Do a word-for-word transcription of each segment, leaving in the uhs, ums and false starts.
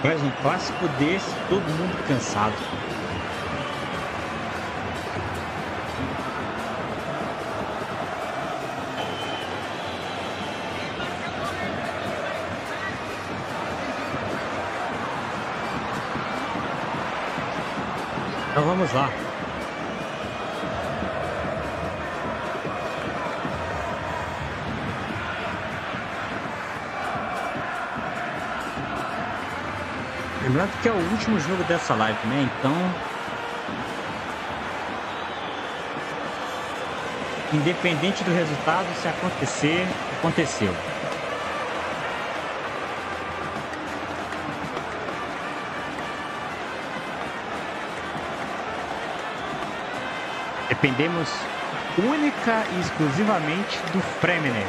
Faz um clássico desse, todo mundo cansado. Então vamos lá. Lembrando que é o último jogo dessa live, né? Então, independente do resultado, se acontecer, aconteceu. Dependemos única e exclusivamente do Fremine.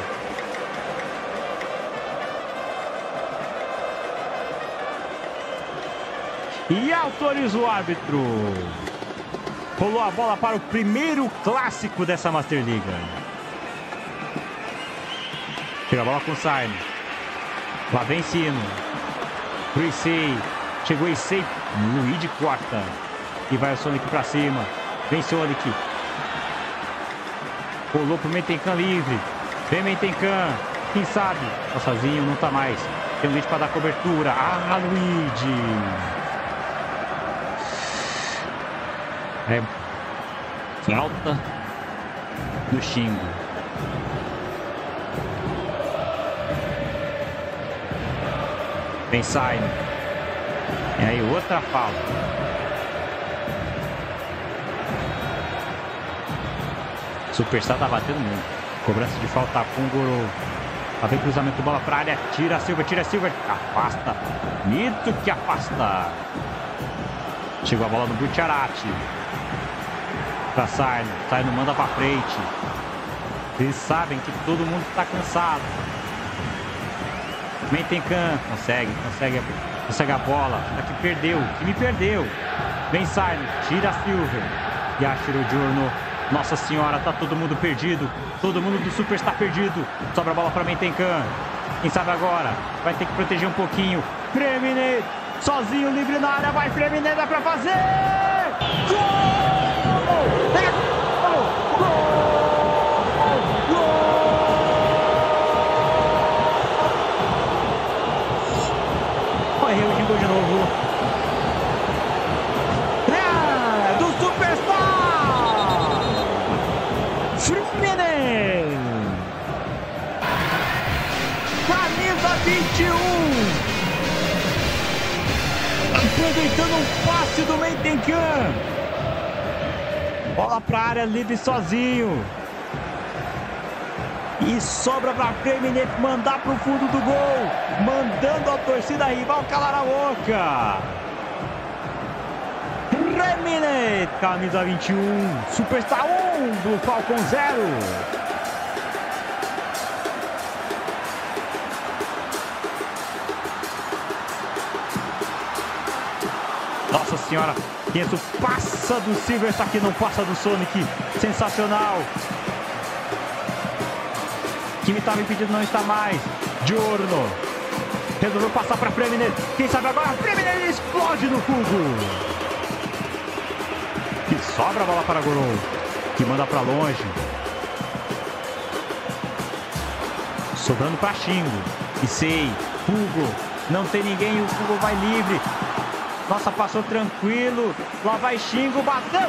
E autoriza o árbitro. Rolou a bola para o primeiro clássico dessa Master League. Tira a bola com o Sainz. Lá vem Sino. Pro Issei. Chegou Issei. Luigi corta. E vai o Sonic pra cima. Vem Sonic. Rolou pro Mentenkan livre. Vem Mentenkan. Quem sabe? Tá sozinho, não tá mais. Tem um Luigi pra dar cobertura. Ah, Luigi. É falta do Shingo. Vem saindo. E aí outra falta. Superstar tá batendo muito. Cobrança de falta com o Goro. Lá vem cruzamento, bola pra área. Tira a Silva, tira a Silva. Afasta. Mito que afasta. Chegou a bola no Butcherati. Pra Saino. Saino manda pra frente. Eles sabem que todo mundo tá cansado. Mentenkan. Consegue, consegue, consegue a bola. Aqui perdeu. Que me perdeu. Vem Saino. Tira a Silva. Yashiro Giorno. Nossa senhora, tá todo mundo perdido. Todo mundo do Super está perdido. Sobra a bola pra Mentenkan. Quem sabe agora? Vai ter que proteger um pouquinho. Fremine. Sozinho, livre na área. Vai Fremine, dá pra fazer. Gol! É gol! Gol! Gol! Olha, errou de gol de novo. É do Superstar! Fremine! Camisa vinte e um! Aproveitando um passe do Mentenkan. Bola pra área, livre sozinho. E sobra pra Fremine mandar pro fundo do gol. Mandando a torcida rival calar a boca. Fremine, camisa vinte e um. Superstar um do Falcon zero. Nossa senhora, isso passa do Silver, só que não passa do Sonic. Sensacional. Quem estava impedido não está mais. Giorno resolveu passar para Fremine. Quem sabe agora? Fremine explode no fogo. E sobra a bola para Goro, que manda para longe. Sobrando para Shingo. Issei, Fugo. Não tem ninguém, o Fugo vai livre. Nossa, passou tranquilo. Lá vai Shingo, bateu.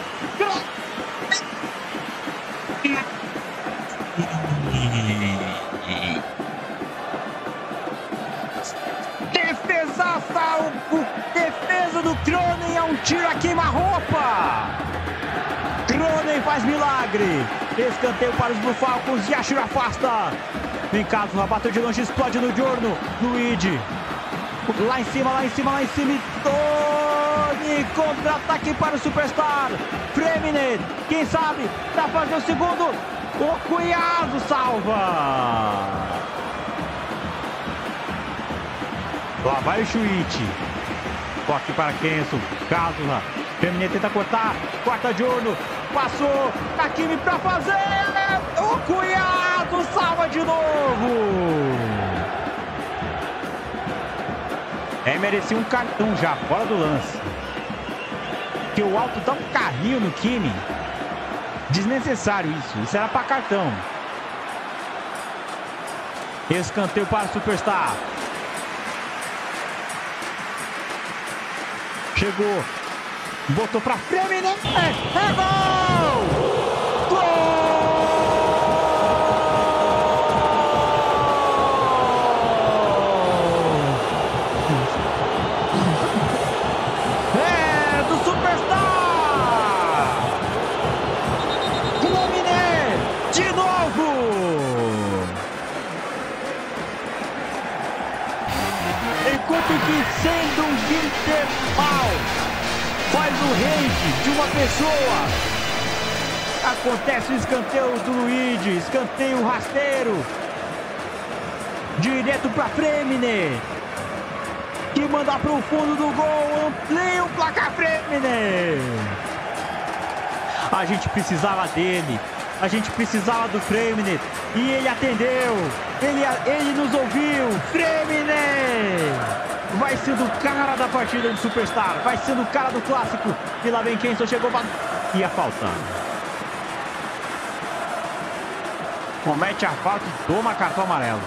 Defesaça. O defesa do Cronen é um tiro a queima-roupa. Cronen faz milagre. Escanteio para os Blue Falcons. Yashiro afasta. Vem Kazuha, bateu de longe, explode no Giorno. Luigi. Lá em cima, lá em cima, lá em cima. E Tony, contra-ataque para o Superstar. Fremine, quem sabe, pra fazer o segundo. O Cunhado salva. Lá vai o Shuichi. Toque para Kenzo. Kazuha. Fremine tenta cortar. Corta Giorno. Passou. Takimi pra fazer. O Cunhado salva de novo. É, merecia um cartão já, fora do lance. Que o Alto dá um carrinho no Kimi. Desnecessário isso. Isso era pra cartão. Escanteio para o Superstar. Chegou. Botou pra Fremine. É, é gol! Que sendo um interval faz o rage de uma pessoa. Acontece o escanteio do Luigi. Escanteio rasteiro. Direto para Fremine. Que manda para o fundo do gol. Amplia o placar Fremine. A gente precisava dele. A gente precisava do Fremine. E ele atendeu. Ele, ele nos ouviu. Fremine. Vai sendo o cara da partida do Superstar. Vai sendo o cara do clássico. E lá vem quem só chegou pra... E a falta. Comete a falta e toma cartão amarelo.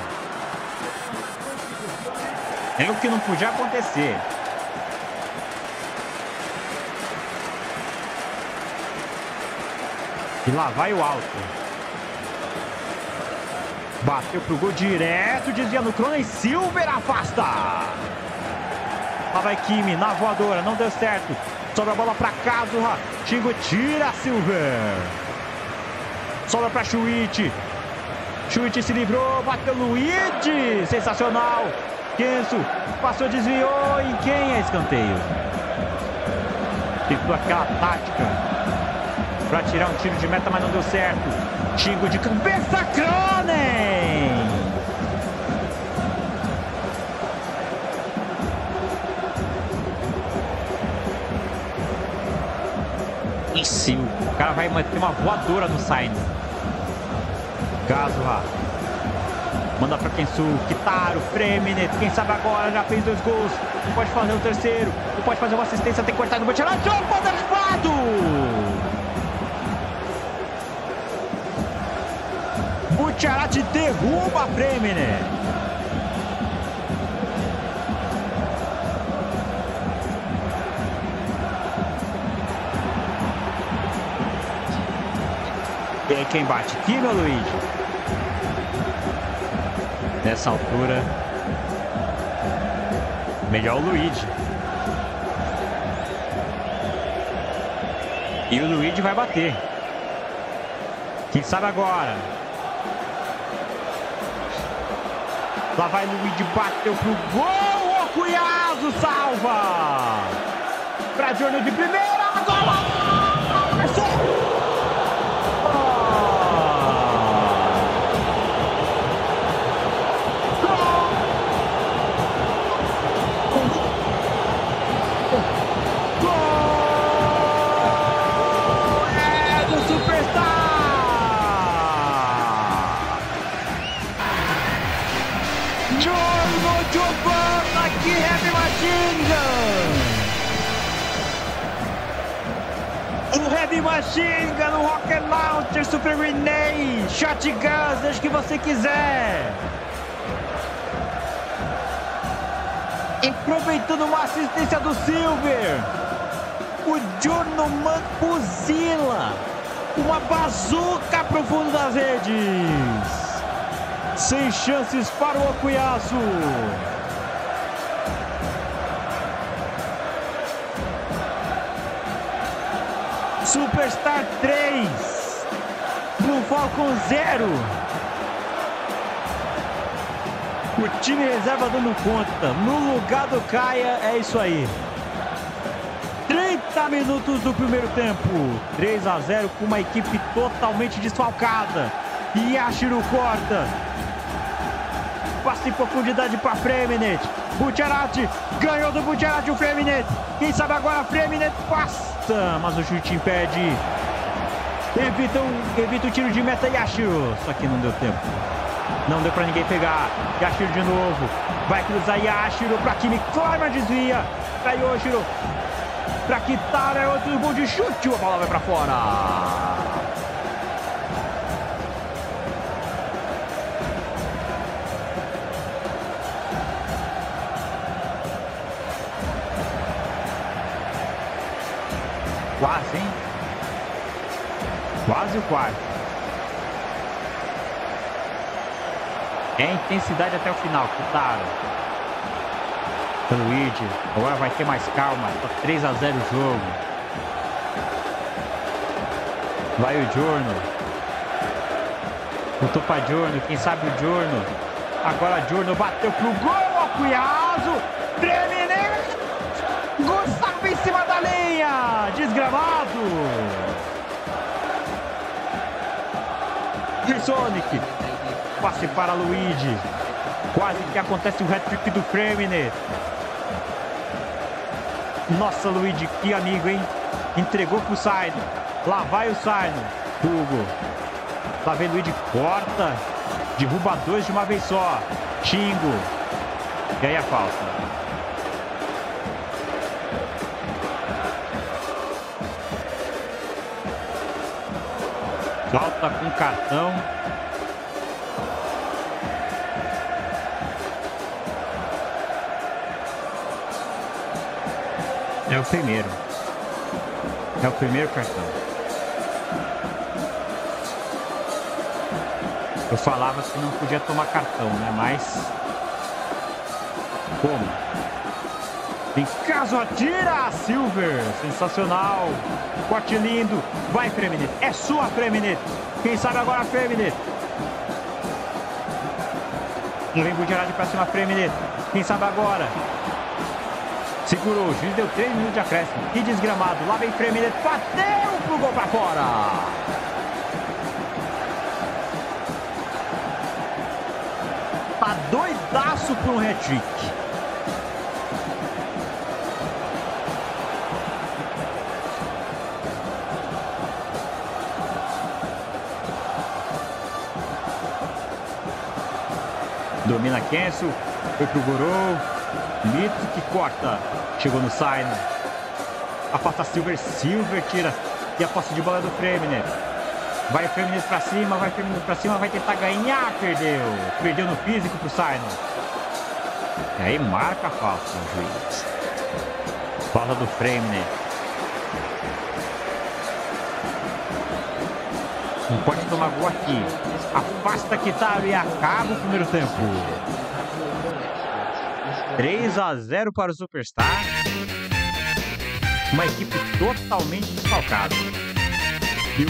É o que não podia acontecer. E lá vai o Alto. Bateu pro gol direto, desvia no Cronen, Silver afasta. Lá vai Kimi, na voadora, não deu certo. Sobra a bola pra Kazuha. Shingo tira Silver. Sobra pra Shuichi. Shuichi se livrou, bateu Luigi. Sensacional. Kenzo passou, desviou. E quem é escanteio? Tentou aquela tática pra tirar um tiro de meta, mas não deu certo. Shingo de cabeça, Cronen. E sim, o cara vai ter uma voadora no Sainz. Kazuha. Manda pra Kensu, Kitaro, Fremine. Quem sabe agora já fez dois gols. Não pode fazer o terceiro. Não pode fazer uma assistência, tem que cortar no Butcherati. Jogo derrubado! Butcherati derruba a Fremine. E aí quem bate? Kimi ou Luigi? Nessa altura, melhor o Luigi. E o Luigi vai bater. Quem sabe agora? Lá vai Luigi, bateu pro gol. O Okuyasu salva. Pra Júnior de primeira. Agora! Heavy Machine Gun, no Rocket Launcher, Super Grenade, Shotgun, deixa o que você quiser. Aproveitando uma assistência do Silver, o Jornoman fuzila uma bazuca pro fundo das redes. Sem chances para o Okuyasu. Superstar três, Blue Falcon zero. O time reserva dando conta. No lugar do Kaia, é isso aí. trinta minutos do primeiro tempo. três a zero com uma equipe totalmente desfalcada. Yashiro corta. Passa em profundidade para Fremine. Butcherati ganhou do Butcherati o Fremine. Quem sabe agora Fremine passa. Mas o chute impede. Evita o, evita o tiro de meta Yashiro. Só que não deu tempo. Não deu pra ninguém pegar. Yashiro de novo. Vai cruzar Yashiro pra Kimi. Kleiman desvia. Pra Yoshiro. Pra Kitara. É outro gol de chute. A bola vai pra fora. Quase, hein? Quase o quarto. É intensidade até o final, Kitara. Luigi, agora vai ter mais calma. Tá três a zero o jogo. Vai o Giorno. Botou pra Giorno, quem sabe o Giorno. Agora Giorno bateu pro gol, Acuiazo. Tremene. Gustavo em cima da linha. Desgramado. Sonic. Passe para Luigi. Quase que acontece o hat-trick do Kreminer. Nossa, Luigi, que amigo, hein? Entregou pro Saino. Lá vai o Saino. Hugo. Lá vem Luigi, corta. Derruba dois de uma vez só. Shingo. E aí a falta. Falta com cartão. É o primeiro. É o primeiro cartão. Eu falava que não podia tomar cartão, né? Mas... como? Em caso atira! Silver! Sensacional! Corte lindo! Vai, Freminet! É sua, Freminet! Quem sabe agora, Freminet! Vem Bujarade pra cima, Freminet! Quem sabe agora? Segurou, o juiz deu três minutos de acréscimo. Que desgramado. Lá vem Freminet. Bateu pro gol pra fora. Tá doidaço por um hat-trick. Domina Kenso. Foi pro Gorou. Mitsu que corta. Chegou no Saino. Afasta Silver. Silver tira. E a posse de bola do Freminet. Vai o Freminet pra cima. Vai o Freminet pra cima. Vai tentar ganhar. Perdeu. Perdeu no físico pro Saino. E aí marca a falta o juiz. Falta do Freminet. Não pode tomar gol aqui. Afasta Kitaro e acaba o primeiro tempo. três a zero para o Superstar. Uma equipe totalmente desfalcada. Viu?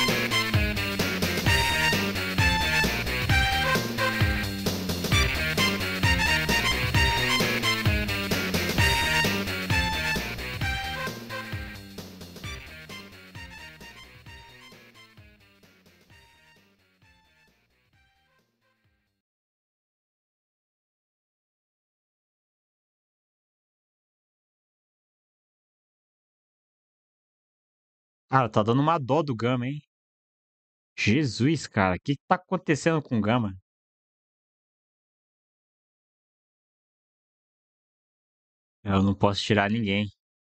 Cara, tá dando uma dó do Gama, hein? Jesus, cara, o que, que tá acontecendo com o Gama? Eu não posso tirar ninguém.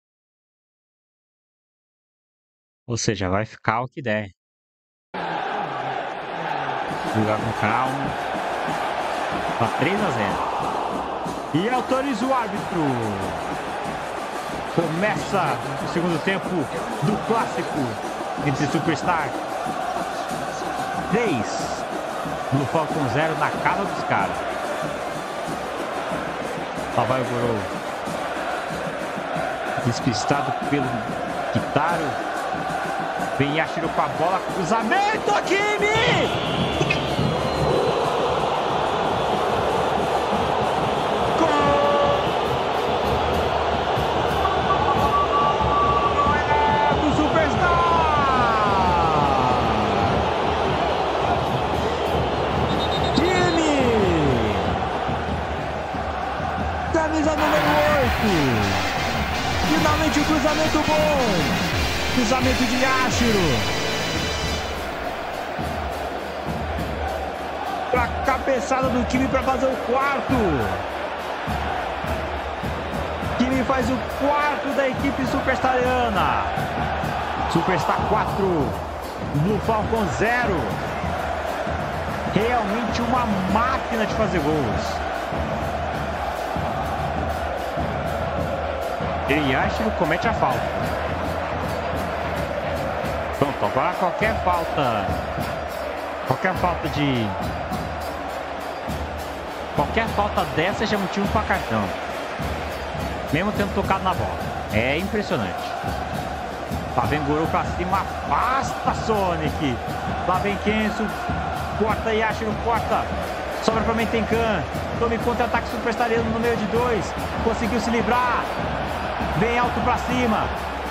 Ou seja, vai ficar o que der. Jogar com calma. Tá três a zero. E autoriza o árbitro. Começa o segundo tempo do clássico entre Superstar. três. No Falcon zero na cara dos caras. Lá vai o Gorou. Despistado pelo Kitaro. Vem Yashiro com a bola. Cruzamento, Kimi! Finalmente o cruzamento bom. Cruzamento de Yashiro. A cabeçada do time para fazer o quarto. O time faz o quarto da equipe superstariana. Superstar quatro, Blue Falcon zero. Realmente uma máquina de fazer gols. E Yashiro comete a falta. Pronto, agora qualquer falta, qualquer falta de, qualquer falta dessa já é motivo para cartão. Mesmo tendo tocado na bola. É impressionante. Lá vem Goro pra cima, afasta Sonic. Lá vem Kenzo, corta Yashiro, corta. Sobra pra Mentenkan. Tome contra-ataque superstariano no meio de dois. Conseguiu se livrar. Vem alto pra cima.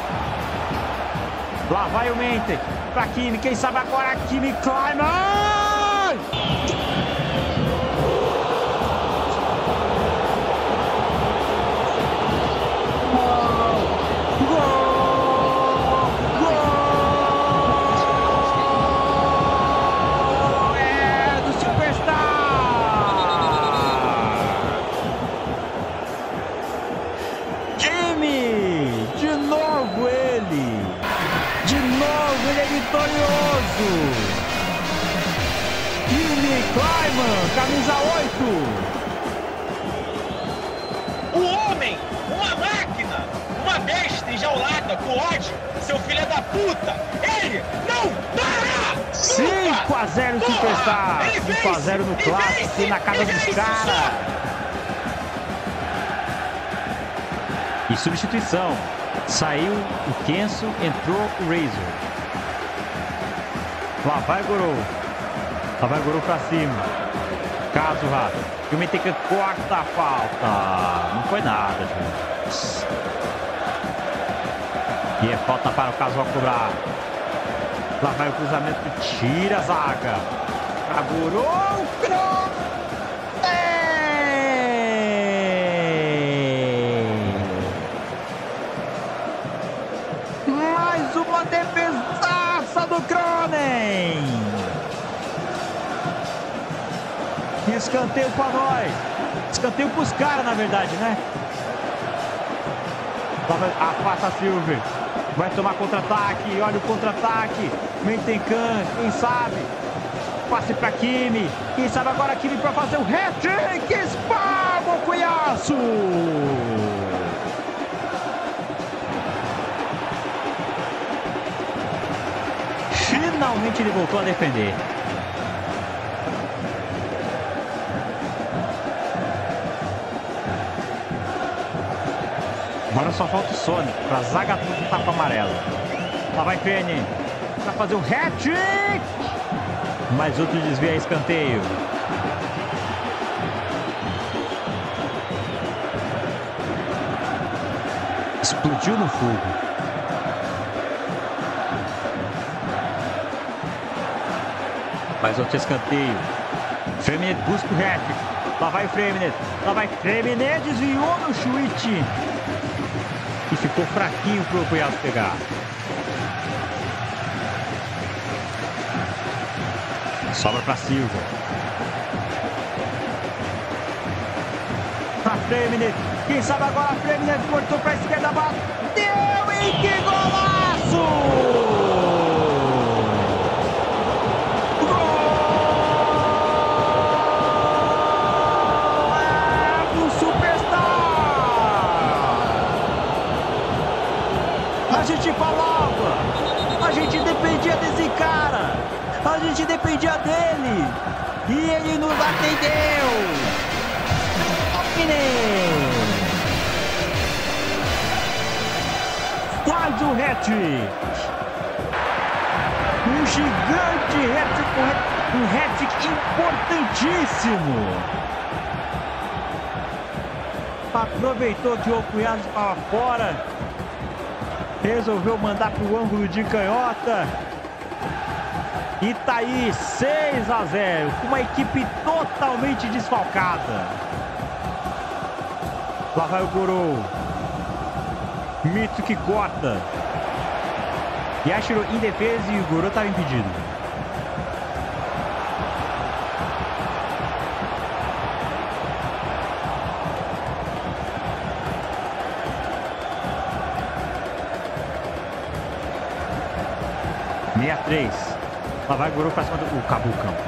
Lá vai o Menten. Pra Kimi. Quem sabe agora Kimi Kleiman. Kimi Kleiman, camisa oito. O homem, uma máquina, uma besta enjaulada com ódio, seu filho da puta. Ele não para! cinco a zero Superstar. cinco a zero no clássico e na casa dos caras. E substituição. Saiu o Kenzo, entrou o Razor. Lá vai Goro. Lá vai Goro pra cima. Kazuha. E o Mentenkan corta a falta. Não foi nada, gente. E é falta para o Kazuha cobrar. Lá vai o cruzamento. Tira a zaga. Pra Goro. Cross. Mais uma defesaça do Kronen. Escanteio pra nós. Escanteio pros caras, na verdade, né? Afasta a Silver. Vai tomar contra-ataque. Olha o contra-ataque. Mentenkan, quem sabe? Passe pra Kimi. Quem sabe agora Kimi pra fazer o hat-trick. Esparma o Cunhaço. Finalmente ele voltou a defender. Agora só falta o Sonic para a zaga do tapa amarelo. Lá vai Penny para fazer o hat-trick. Mais outro desvio a escanteio. Explodiu no fogo. Mais outro escanteio. Freminet busca o hat-trick. Lá vai o Freminet. Lá vai Freminet. Desviou no chute. E ficou fraquinho para o Cunhaço pegar. Sobra para Silva. Para Freminet. Quem sabe agora a Freminet cortou para a esquerda. Bateu e que golaço! A gente falava, a gente dependia desse cara, a gente dependia dele, e ele nos atendeu. Faz o hat-trick, um gigante hat-trick, um hat-trick importantíssimo. Aproveitou que o Cunhaço estava fora. Resolveu mandar para o ângulo de canhota. E tá aí, seis a zero. Com uma equipe totalmente desfalcada. Lá vai o Goro. Mitsu que corta. Yashiro em defesa e o Goro estava impedido. sessenta e três. Lá vai o Goro pra cima do... Acabou o campo.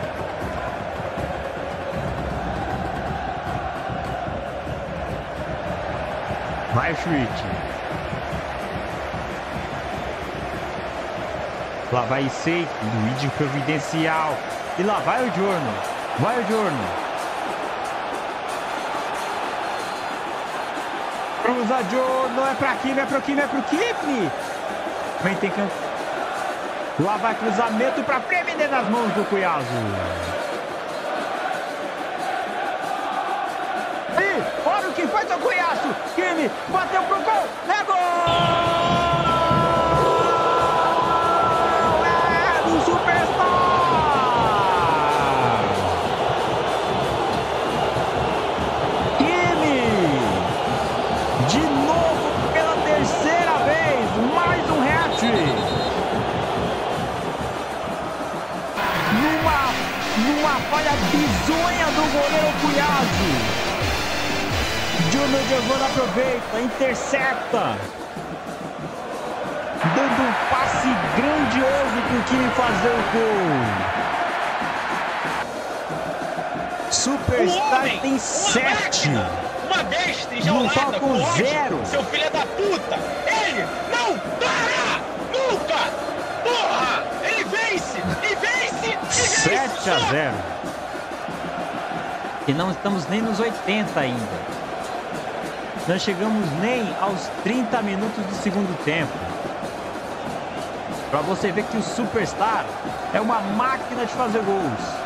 Vai o Schmidt. Lá vai o Sei. Luigi providencial. E lá vai o Giorno. Vai o Giorno. Cruza Giorno. É pra Kimi, é pro Kimi, é pro Kimi. Vem, tem campo. Lá vai cruzamento pra Fremine nas mãos do Cuiazo. E olha o que faz o Cuiazo. Kimi bateu pro gol. É gol! É do Superstar! Kimi! De novo pela terceira vez. Mais um hat-trick. Numa, numa falha bizonha do goleiro Cuiazo. Giorno Giovanni aproveita, intercepta. Dando um passe grandioso para o time fazer o gol. Superstar homem, tem uma sete. máquina, uma besta enjaulada, Não faltam com ódio, zero. Seu filho da puta. Ele não para nunca. Porra, ele vence, e vence, e vence. sete a zero. E não estamos nem nos oitenta ainda. Não chegamos nem aos trinta minutos do segundo tempo. Para você ver que o Superstar é uma máquina de fazer gols.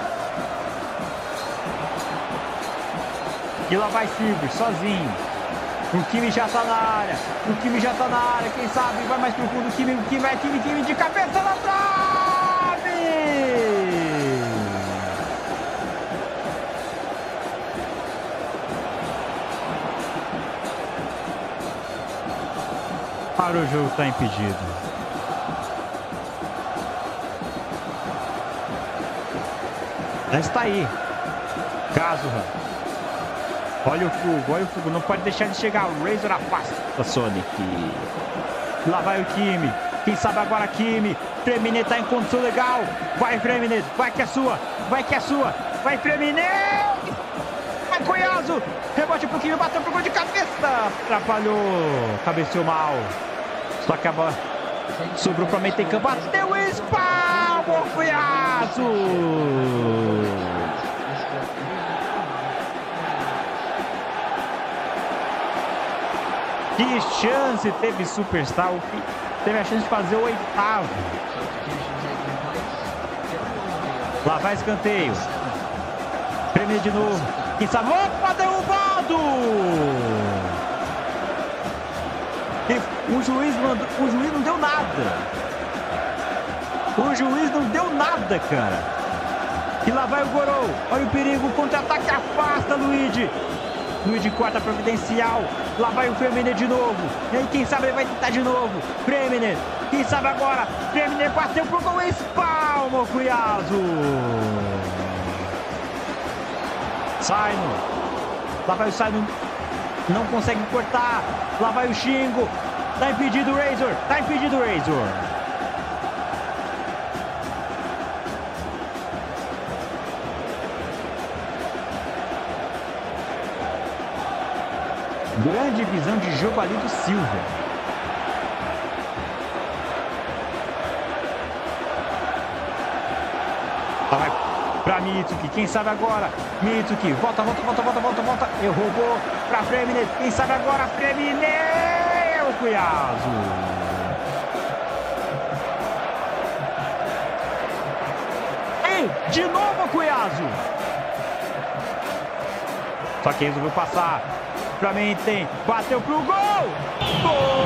E lá vai Silver, sozinho. O Kimi já tá na área. O Kimi já tá na área. Quem sabe vai mais profundo. O Kimi, o Kimi vai, Kimi, Kimi de cabeça na trave! Para o jogo, tá impedido. Já está aí. Kazuha. Olha o fogo, olha o fogo. Não pode deixar de chegar. O Razor afasta Sonic. Lá vai o Kimi. Quem sabe agora Kimi. Fremine tá em condição legal. Vai, Fremine. Vai que é sua. Vai que é sua. Vai, Fremine. Vai, Cuiazo. Rebote pro Kimi. Bateu pro gol de cabeça. Atrapalhou. Cabeceou mal. Só que a bola sobrou pra meter em campo. Bateu o espalmo. Cuiazo. Que chance teve Superstar, teve a chance de fazer o oitavo. Lá vai escanteio. Prêmio de novo. Quem sabe? Opa, derrubado! E o juiz, mandou, o juiz não deu nada. O juiz não deu nada, cara. E lá vai o Goro. Olha o perigo, contra-ataque, afasta Luigi. Luigi corta providencial. Lá vai o Fremine de novo. E aí, quem sabe ele vai tentar de novo. Fremine. Quem sabe agora. Fremine bateu pro gol. Espalma o Cuiazo. Saino. Lá vai o Saino. Não consegue cortar. Lá vai o Shingo. Tá impedido o Razor. Tá impedido o Razor. Grande visão de jogo ali do Silver. Vai pra Mitsuki. Quem sabe agora? Mitsuki. Volta, volta, volta, volta, volta, volta. Eu roubou pra Fremine. Quem sabe agora? Fremine. O Cuiazo. Ei, de novo o Cuiazo. Só que resolveu passar. Pra mim tem, bateu pro gol! Gol!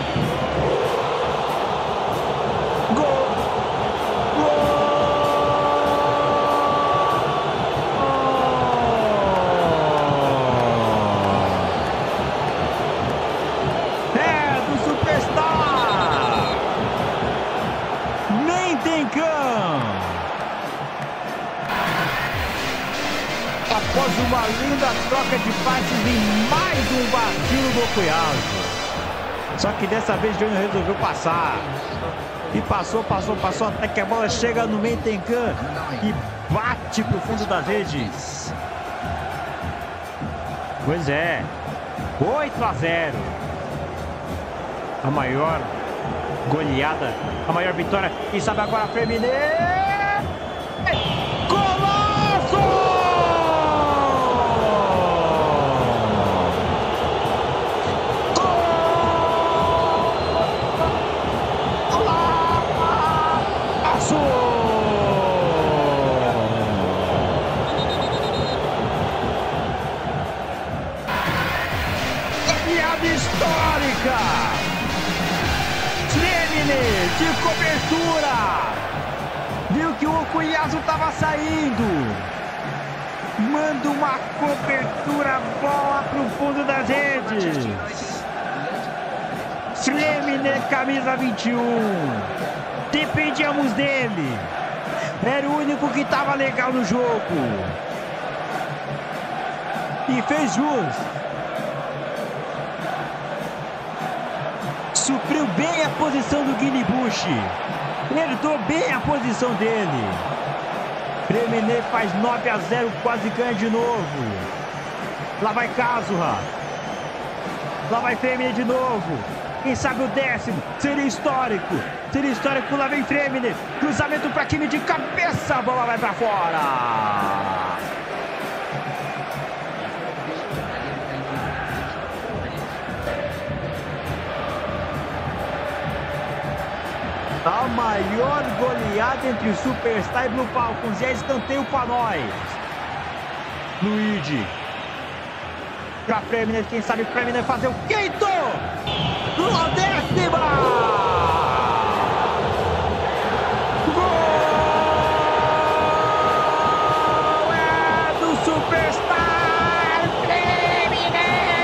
Gol! Gol! É do Superstar! Nem tem cão! Após uma linda troca de passes e mais um vacilo do Cuiazo. Só que dessa vez o Júnior resolveu passar. E passou, passou, passou, até que a bola chega no meio Tenkan e bate pro fundo das redes. Pois é, oito a zero. A maior goleada, a maior vitória. E sabe agora a Fluminense. Histórica! Flemine de cobertura! Viu que o Okuyasu estava saindo. Manda uma cobertura boa pro fundo das redes. Flemine, camisa vinte e um. Dependíamos dele. Era o único que estava legal no jogo. E fez jus. Supriu bem a posição do Guinibushi. Herdou bem a posição dele. Flemine faz nove a zero, quase ganha de novo. Lá vai Kazuha. Lá vai Flemine de novo. Quem sabe o décimo? Seria histórico. Seria histórico. Lá vem Flemine. Cruzamento para time de cabeça. A bola vai para fora. A maior goleada entre o Superstar e Blue Falcons. E é escanteio para nós. Luigi. Pra Flemine, quem sabe Flemine fazer o quinto. La décima. Gol é do Superstar Flemine.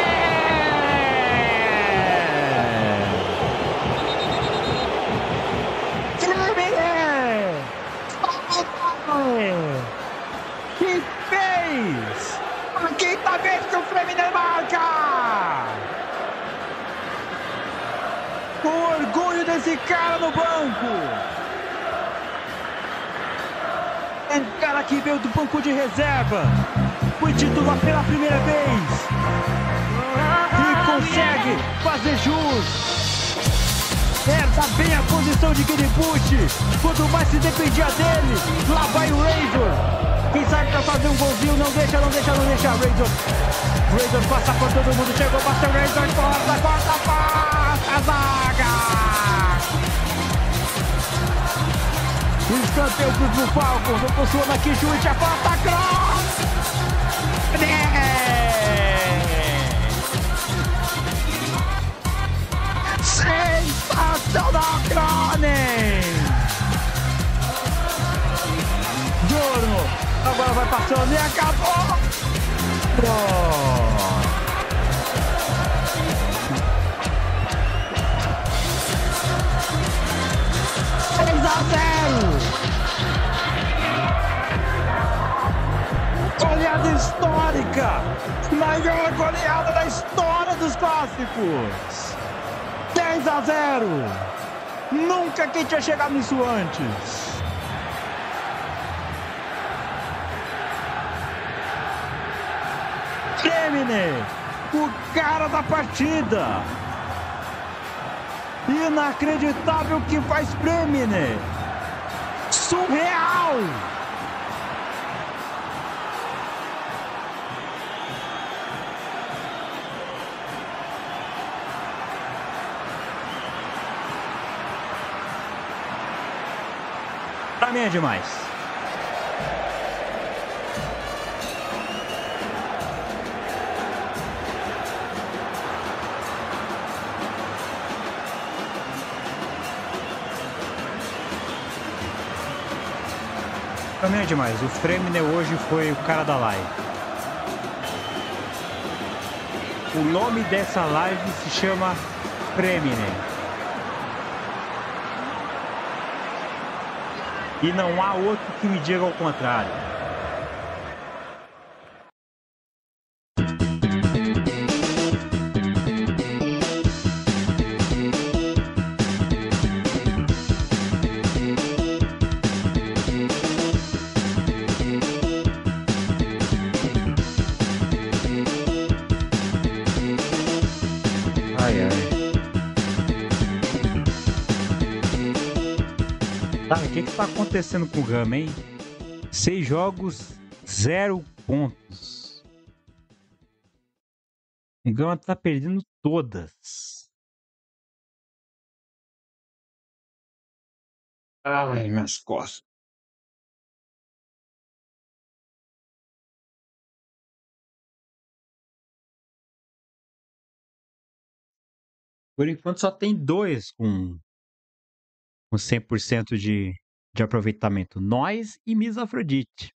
Que fez? A quinta vez que o Flemine marca! O orgulho desse cara no banco! É um cara que veio do banco de reserva, foi titular pela primeira vez e consegue fazer jus. Herda bem a posição de Guinibushi. Quanto mais se dependia dele. Lá vai o Razor. Quem sabe pra fazer um golzinho. Não deixa, não deixa, não deixa. Razor. Razor passa por todo mundo. Chegou, passa o Razor. Corta, corta, passa a zaga. O escanteio pro Blue Falcons. Eu tô suando aqui. Chute, a falta. Cross. Sensacional, Cronen! Giorno, agora vai passando e acabou! seis a zero! Goleada histórica! Maior goleada da história dos clássicos! dez a zero. Nunca quem tinha chegado nisso antes. Flemine, o cara da partida. Inacreditável que faz Flemine. Surreal. Pra mim é demais. Pra mim é demais. O Flemine hoje foi o cara da live. O nome dessa live se chama Flemine. E não há outro que me diga ao contrário. tá acontecendo com o Gama, hein? Seis jogos, zero pontos. O Gama tá perdendo todas. Ai, minhas costas. Por enquanto só tem dois com, com cem por cento de, de aproveitamento. Nós e Miss Afrodite.